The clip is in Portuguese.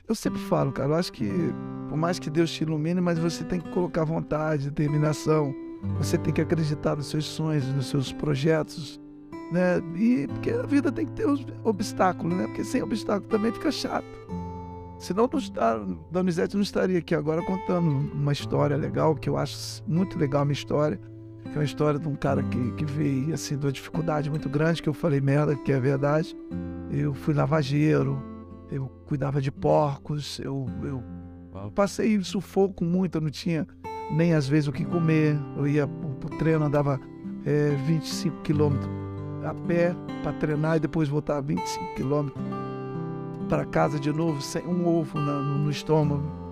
Eu sempre falo, cara, eu acho que por mais que Deus te ilumine, mas você tem que colocar vontade, determinação, você tem que acreditar nos seus sonhos, nos seus projetos, né? E porque a vida tem que ter os obstáculos, né? Porque sem obstáculo também fica chato. Senão não está, Donizete não estaria aqui agora contando uma história legal, que eu acho muito legal a minha história, que é uma história de um cara que veio assim de uma dificuldade muito grande, que eu falei merda, que é verdade. Eu fui lavageiro, eu cuidava de porcos, eu passei sufoco muito, eu não tinha nem às vezes o que comer. Eu ia pro treino, andava 25 quilômetros a pé para treinar e depois voltava 25 quilômetros para casa de novo, sem um ovo no estômago.